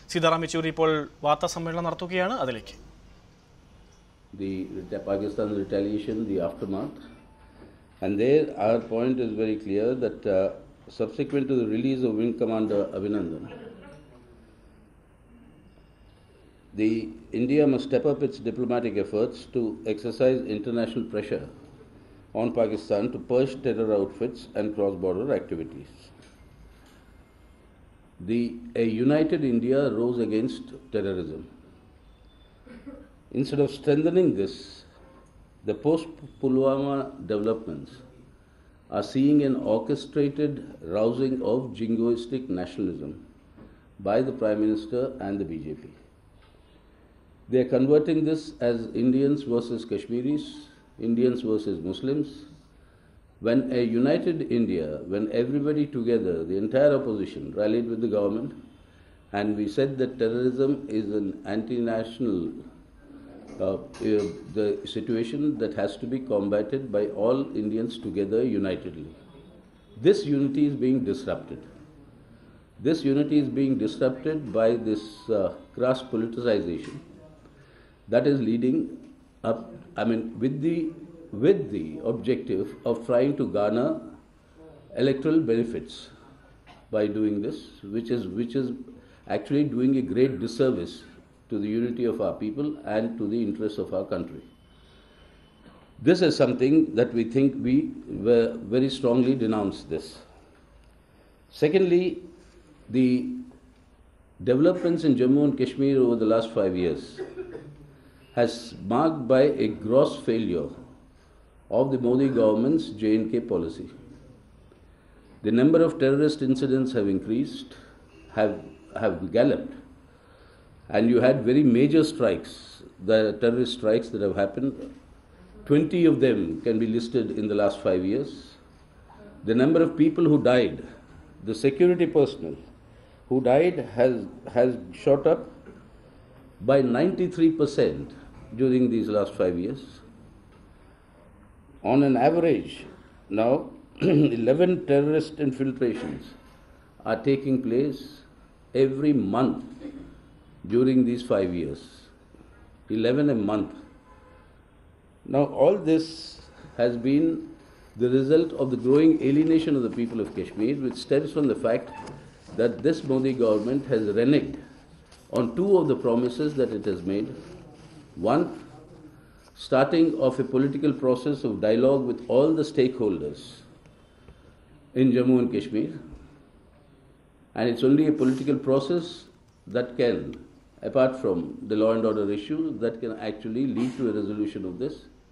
സീതാറാം യെച്ചൂരി ഇപ്പോൾ വാർത്താ സമ്മേളനം നടത്തുകയാണ്. അതിലേക്ക് the Pakistan retaliation, the aftermath, and there our point is very clear that subsequent to the release of Wing Commander Abhinandan, India must step up its diplomatic efforts to exercise international pressure on Pakistan to purge terror outfits and cross-border activities. A united India rose against terrorism. Instead of strengthening this, the post-Pulwama developments are seeing an orchestrated rousing of jingoistic nationalism by the Prime Minister and the BJP. They are converting this as Indians versus Kashmiris, Indians versus Muslims. When a united India, when everybody together, the entire opposition rallied with the government, and we said that terrorism is an anti-national the situation that has to be combated by all Indians together unitedly. This unity is being disrupted. This unity is being disrupted by this crass politicization that is leading up, with the objective of trying to garner electoral benefits by doing this, which is actually doing a great disservice to the unity of our people and to the interests of our country. This is something that we think we very strongly denounce this. Secondly, the developments in Jammu and Kashmir over the last 5 years has marked by a gross failure of the Modi government's J&K policy. The number of terrorist incidents have increased, have galloped, and you had very major strikes, the terrorist strikes that have happened. 20 of them can be listed in the last 5 years. The number of people who died, the security personnel who died has shot up by 93% during these last 5 years. On an average, now 11 terrorist infiltrations are taking place every month during these 5 years. 11 a month. Now all this has been the result of the growing alienation of the people of Kashmir, which stems from the fact that this Modi government has reneged on two of the promises that it has made. One, starting of a political process of dialogue with all the stakeholders in Jammu and Kashmir. And it's only a political process that can, apart from the law and order issue, that can actually lead to a resolution of this.